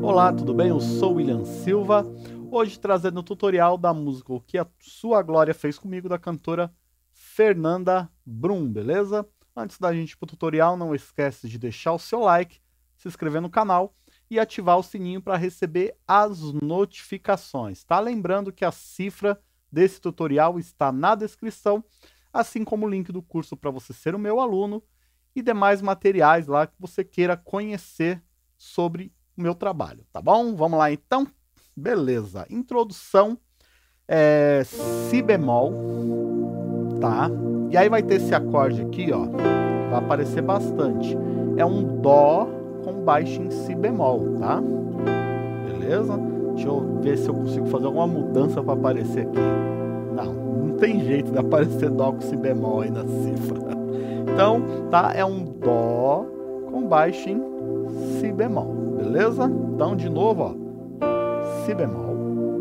Olá, tudo bem? Eu sou o William Silva, hoje trazendo o tutorial da música O Que a Sua Glória Fez Comigo, da cantora Fernanda Brum, beleza? Antes da gente ir pro tutorial, não esquece de deixar o seu like, se inscrever no canal e ativar o sininho para receber as notificações, tá? Lembrando que a cifra desse tutorial está na descrição, assim como o link do curso para você ser o meu aluno e demais materiais lá que você queira conhecer sobre o meu trabalho, tá bom? Vamos lá então? Beleza. Introdução, si bemol, tá? E aí vai ter esse acorde aqui, ó, vai aparecer bastante. É um dó com baixo em si bemol, tá? Beleza? Deixa eu ver se eu consigo fazer alguma mudança para aparecer aqui. Não tem jeito de aparecer dó com si bemol aí na cifra. Então, tá? É um dó com baixo em si bemol, beleza? Então, de novo, ó, si bemol,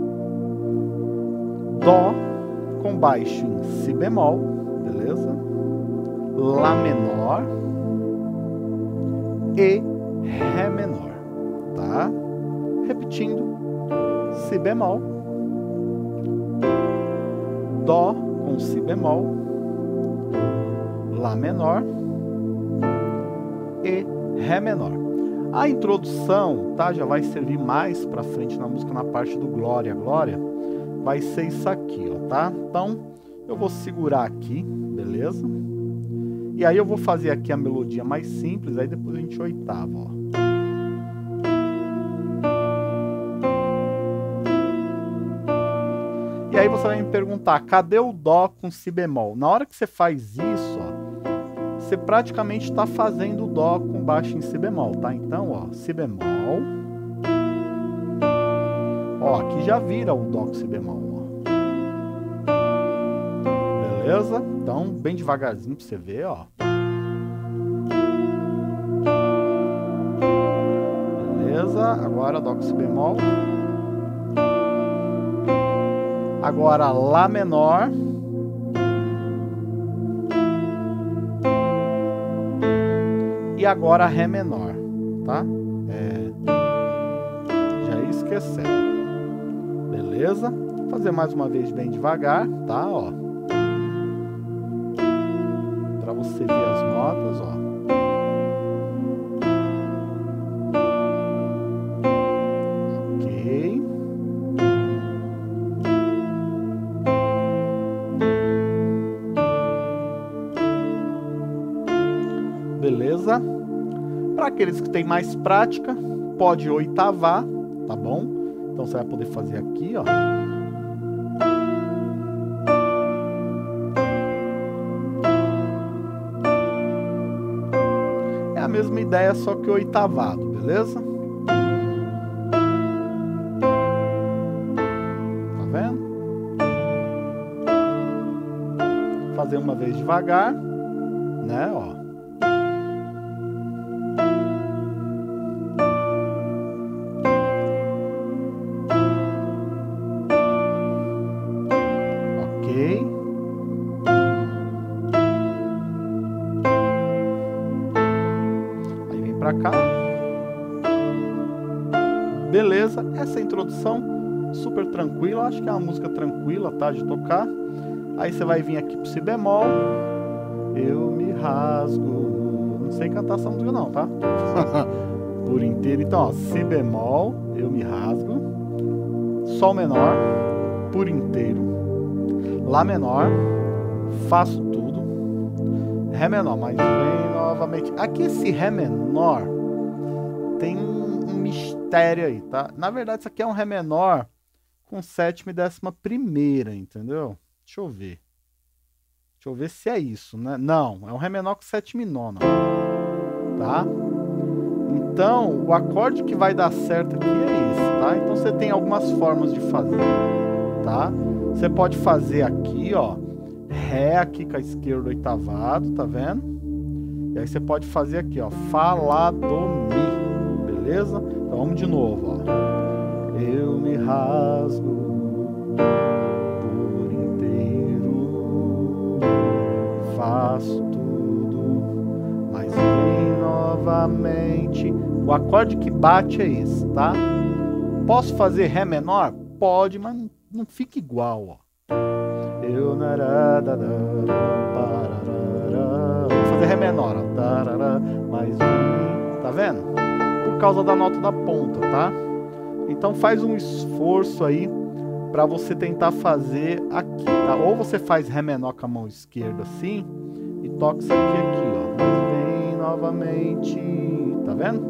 dó com baixo em si bemol, beleza? Lá menor e ré menor, tá? Repetindo, si bemol, dó com si bemol, lá menor e ré menor. A introdução, tá, já vai servir mais pra frente na música, na parte do Glória, Glória, vai ser isso aqui, ó, tá? Então, eu vou segurar aqui, beleza? E aí eu vou fazer aqui a melodia mais simples, aí depois a gente oitava, ó. E aí você vai me perguntar, cadê o dó com si bemol? Na hora que você faz isso, ó, você praticamente está fazendo o dó com baixo em si bemol, tá? Então, ó, si bemol. Ó, aqui já vira o dó com si bemol, ó. Beleza? Então, bem devagarzinho pra você ver, ó. Beleza? Agora dó com si bemol. Agora lá menor. E agora ré menor, tá? Já ia esquecendo. Beleza? Vou fazer mais uma vez bem devagar, tá? Ó. Pra você ver as notas, ó. Ok. Beleza? Para aqueles que têm mais prática, pode oitavar, tá bom? Então você vai poder fazer aqui, ó. É a mesma ideia, só que oitavado, beleza? Tá vendo? Vou fazer uma vez devagar, né, ó. Aí vem pra cá. Beleza, essa introdução super tranquila, acho que é uma música tranquila, tá, de tocar. Aí você vai vir aqui pro si bemol, eu me rasgo, não sei cantar essa música não, tá? Por inteiro, então, ó, si bemol, eu me rasgo, sol menor, por inteiro, lá menor, faço tudo, ré menor, mas vem novamente. Aqui esse ré menor tem um mistério aí, tá? Na verdade, isso aqui é um ré menor com sétima e 11ª, entendeu? Deixa eu ver. Deixa eu ver se é isso, né? Não, é um ré menor com sétima e nona, tá? Então, o acorde que vai dar certo aqui é esse, tá? Então, você tem algumas formas de fazer, tá? Você pode fazer aqui, ó, ré aqui com a esquerda oitavado, tá vendo? E aí você pode fazer aqui, ó, fá, lá, dó, mi, beleza? Então, vamos de novo, ó. Eu me rasgo por inteiro, faço tudo, mas vem novamente. novamente. O acorde que bate é esse, tá? Posso fazer Ré menor? Pode, mas não fica igual, ó. Vou fazer Ré menor, ó. Mais um, tá vendo? Por causa da nota da ponta, tá? Então faz um esforço aí para você tentar fazer aqui, tá? Ou você faz Ré menor com a mão esquerda assim e toca isso aqui, ó. Mas vem novamente, tá vendo?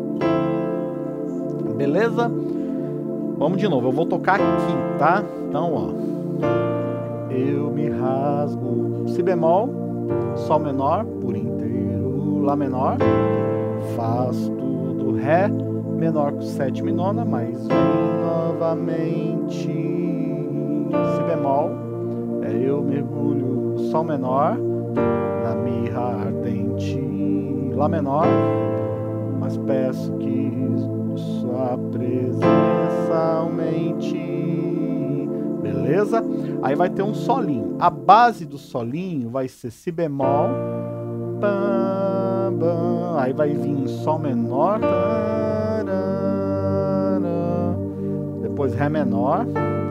Beleza? Vamos de novo, eu vou tocar aqui, tá? Então, ó. Eu me rasgo, Si bemol, Sol menor por inteiro, Lá menor, faço tudo, Ré menor com sétima e nona, mas vem novamente, Si bemol, eu mergulho, Sol menor, na mirra ardente, Lá menor, mas peço que sua presença aumente. Beleza? Aí vai ter um solinho. A base do solinho vai ser Si bemol, pam, pam. Aí vai vir Sol menor, depois Ré menor,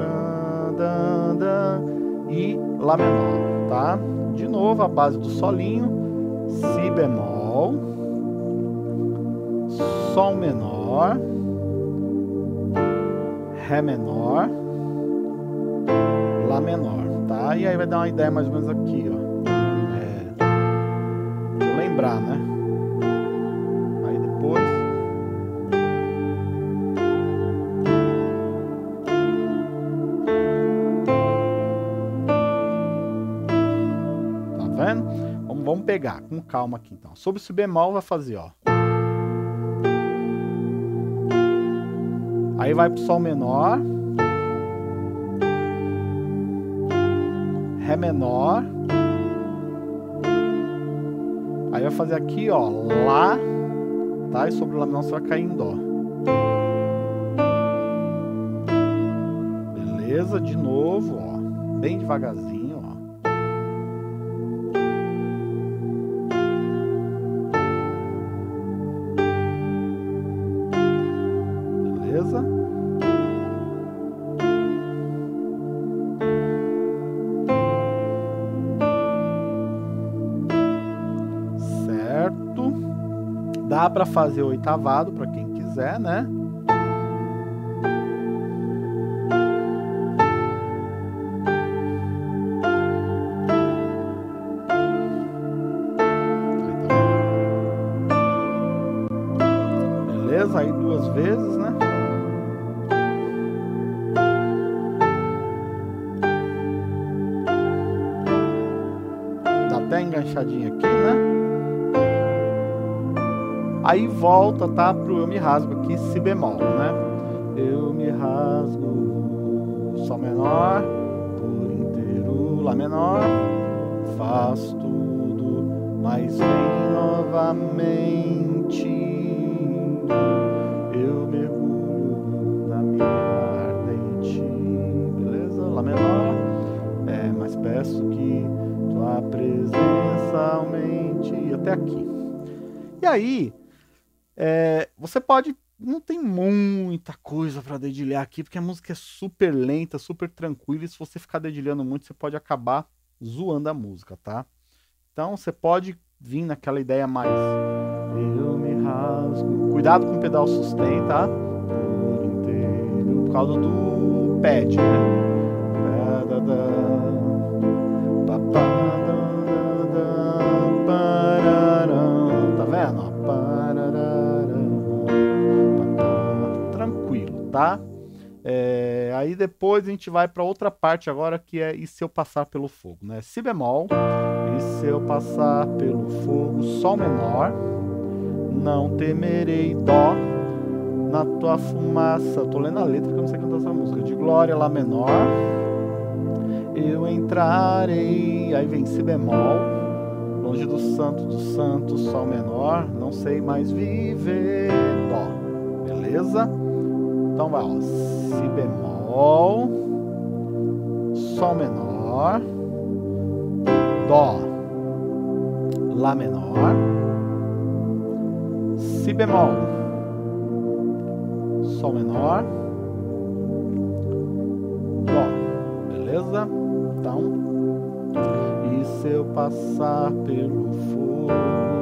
e Lá menor, tá? De novo, a base do solinho, Si bemol, Sol menor, Ré menor, Lá menor, tá? E aí vai dar uma ideia mais ou menos aqui, ó. Deixa eu lembrar, né? Aí depois... Tá vendo? Vamos pegar com calma aqui, então. Sobre o Si bemol vai fazer, ó. Aí vai pro Sol menor, Ré menor, aí vai fazer aqui, ó, Lá, tá? E sobre o Lá menor você vai cair em Dó. Beleza? De novo, ó, bem devagarzinho, ó. Beleza? Certo? Dá para fazer oitavado para quem quiser, né? Beleza? Aí duas vezes, né? Até enganchadinho aqui, né? Aí volta, tá? Pro eu me rasgo aqui, Si bemol, né? Eu me rasgo, Sol menor, por inteiro, Lá menor, faço tudo, mas vem novamente. Eu mergulho na mirra ardente, beleza? Lá menor, mas peço que tua presença aumente, e até aqui. E aí, você pode, não tem muita coisa para dedilhar aqui, porque a música é super lenta, super tranquila, e se você ficar dedilhando muito, você pode acabar zoando a música, tá? Então você pode vir naquela ideia mais, eu me rasgo, cuidado com o pedal sustain, tá? Por inteiro, por causa do pad, né? Tá vendo? Tranquilo, tá? Aí depois a gente vai para outra parte agora, que é E se eu passar pelo fogo, né? Si bemol, e se eu passar pelo fogo, Sol menor, não temerei, Dó, na tua fumaça. Tô lendo a letra porque eu não sei cantar essa música. De glória, Lá menor, eu entrarei. Aí vem Si bemol, longe do santo, Sol menor, não sei mais viver, Dó. Beleza? Então vai, ó, Si bemol, Sol menor, Dó, Lá menor, Si Si bemol, Sol menor, Dó, beleza? Então, e se eu passar pelo fogo,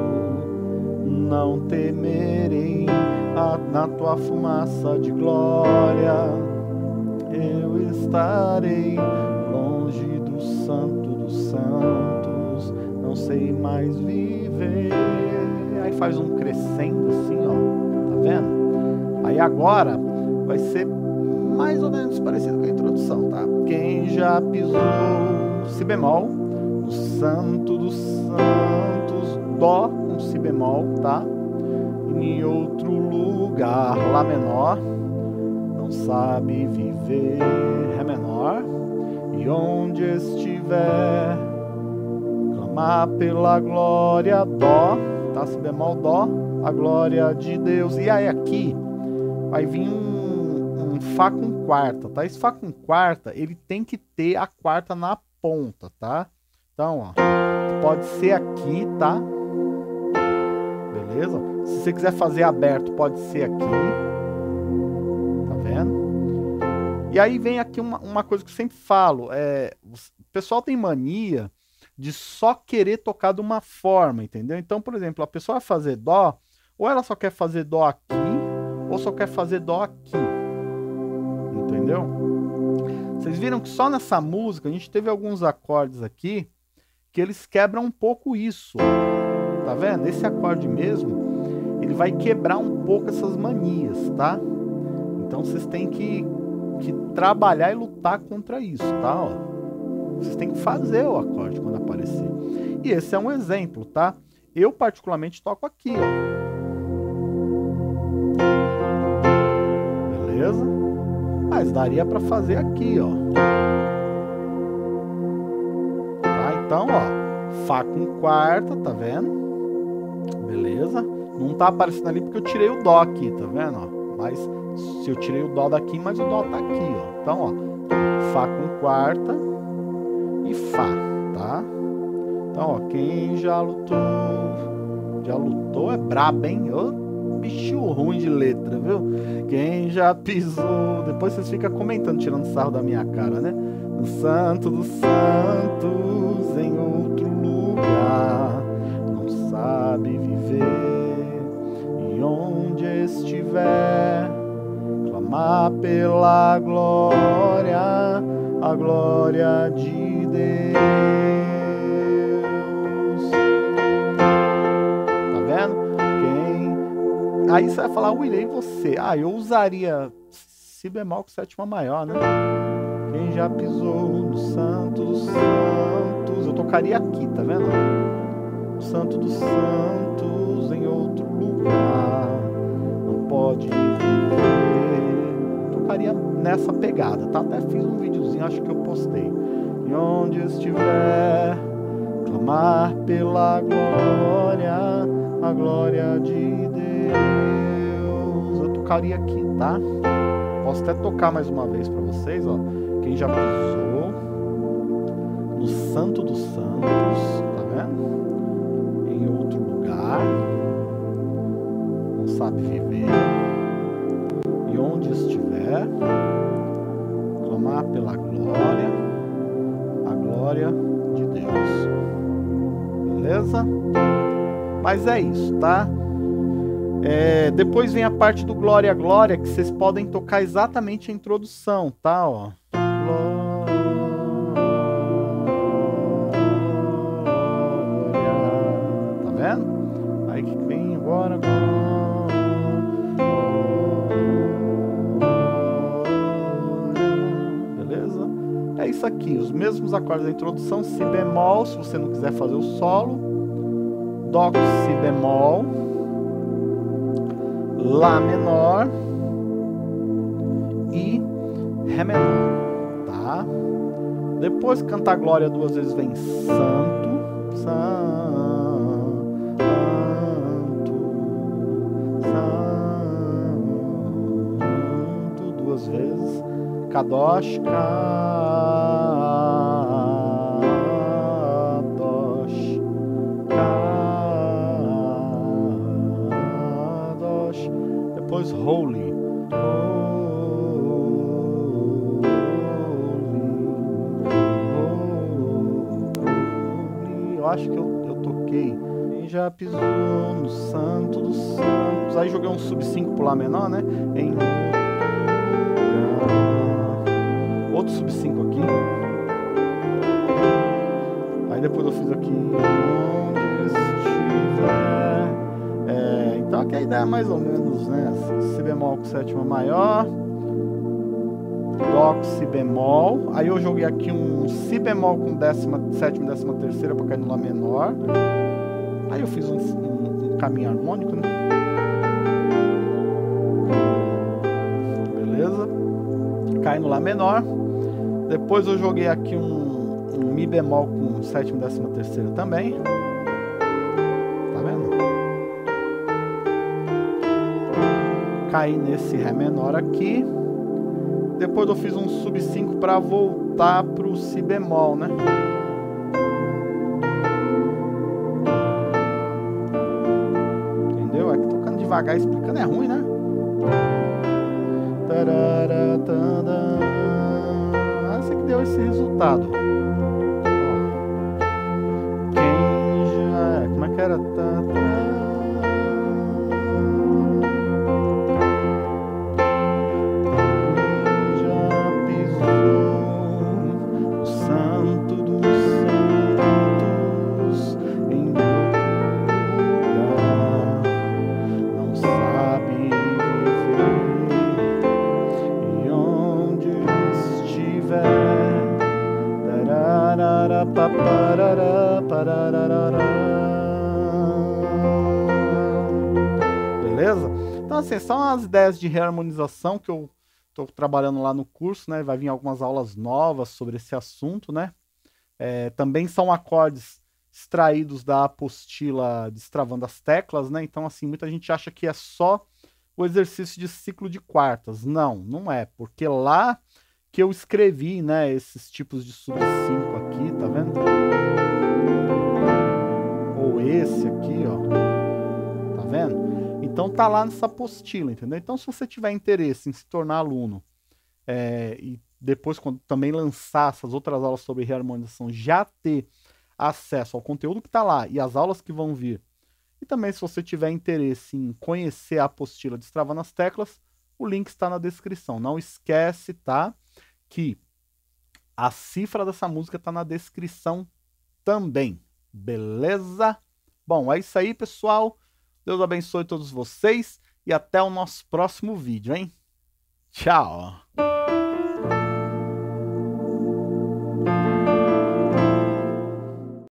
não temerei, na tua fumaça de glória eu estarei, longe do santo dos santos, não sei mais viver. Aí faz um crescendo assim, ó, tá vendo? Aí agora vai ser mais ou menos parecido com a introdução, tá? Quem já pisou Si bemol, no santo dos santos, Dó com Si bemol, tá? Em outro lugar, Lá menor, não sabe viver, Ré menor, e onde estiver, clamar pela glória, Dó, tá? Si bemol, Dó, a glória de Deus. E aí aqui vai vir um Fá com quarta, tá? Esse Fá com quarta, ele tem que ter a quarta na ponta, tá? Então, ó, pode ser aqui, tá? Beleza? Se você quiser fazer aberto, pode ser aqui. Tá vendo? E aí vem aqui uma coisa que eu sempre falo. O pessoal tem mania de só querer tocar de uma forma, entendeu? Então, por exemplo, a pessoa vai fazer Dó, ou ela só quer fazer Dó aqui, ou só quer fazer Dó aqui. Entendeu? Vocês viram que só nessa música a gente teve alguns acordes aqui que eles quebram um pouco isso. Tá vendo? Esse acorde mesmo, ele vai quebrar um pouco essas manias, tá? Então vocês têm que trabalhar e lutar contra isso, tá? Ó, vocês têm que fazer o acorde quando aparecer. E esse é um exemplo, tá? Eu particularmente toco aqui, ó. Beleza? Mas daria para fazer aqui, ó. Tá? Então, ó, Fá com quarta, tá vendo? Beleza? Não tá aparecendo ali porque eu tirei o Dó aqui, tá vendo? Ó? Mas se eu tirei o Dó daqui, mas o Dó tá aqui, ó. Então, ó, Fá com quarta e Fá, tá? Então, ó, quem já lutou é brabo, hein? Ô, bicho ruim de letra, viu? Quem já pisou... Depois vocês ficam comentando, tirando sarro da minha cara, né? No santo dos santos, em outro lugar, não sabe viver, e onde estiver, clamar pela glória, a glória de Deus. Tá vendo? Aí você vai falar, William, e você? Ah, eu usaria Si bemol com sétima maior, né? Quem já pisou no santo dos santos, eu tocaria aqui, tá vendo? No santo dos santos, em outro lugar, não pode viver. Tocaria nessa pegada, tá? Até fiz um videozinho, acho que eu postei. E onde estiver, clamar pela glória, a glória de Deus. Eu tocaria aqui, tá? Posso até tocar mais uma vez para vocês, ó. Quem já pisou no santo dos santos, tá vendo? Em outro lugar, não sabe viver. E onde estiver, clamar pela glória, a glória de Deus. Beleza? Mas é isso, tá? Depois vem a parte do Glória, Glória, que vocês podem tocar exatamente a introdução, tá? Ó. Glória. Tá vendo? Aí que vem agora. Beleza? É isso aqui, os mesmos acordes da introdução, Si bemol, se você não quiser fazer o solo, Dó com Si bemol, Lá menor e Ré menor, tá? Depois que cantar Glória duas vezes vem Santo, Santo, Santo, duas vezes, Kadosh, Kadosh, Kadosh. depois Holy. Eu acho que eu toquei. Quem já pisou no Santo dos Santos. Aí joguei um sub 5 pro Lá menor, né? Em outro sub 5 aqui. Aí depois eu fiz aqui onde estiver. Então aqui a ideia é mais ou menos, né? Si bemol com sétima maior. Dó com si bemol. Aí eu joguei aqui um si bemol com sétima e décima terceira para cair no Lá menor. Aí eu fiz um caminho harmônico, né? Beleza? Cai no Lá menor. Depois eu joguei aqui um Mi bemol com sétima e décima terceira também. Tá vendo? Caí nesse Ré menor aqui. Depois eu fiz um sub 5 para voltar pro Si bemol, né? Entendeu? É que tocando devagar explicando é ruim, né? Essa que deu esse resultado. Quem já... Como é que era? Beleza? Então assim, são as ideias de reharmonização que eu estou trabalhando lá no curso, né? Vai vir algumas aulas novas sobre esse assunto, né? Também são acordes extraídos da apostila Destravando as Teclas, né? Então assim, muita gente acha que é só o exercício de ciclo de quartas. Não, não é, porque lá que eu escrevi, né, esses tipos de sub 5 aqui, tá vendo? Ou esse aqui, ó, tá vendo? Então tá lá nessa apostila, entendeu? Então se você tiver interesse em se tornar aluno e depois quando também lançar essas outras aulas sobre reharmonização, já ter acesso ao conteúdo que tá lá e as aulas que vão vir, e também se você tiver interesse em conhecer a apostila Destravando as Teclas, o link está na descrição. Não esquece, tá? Que a cifra dessa música tá na descrição também, beleza? Bom, é isso aí, pessoal. Deus abençoe todos vocês e até o nosso próximo vídeo, hein? Tchau!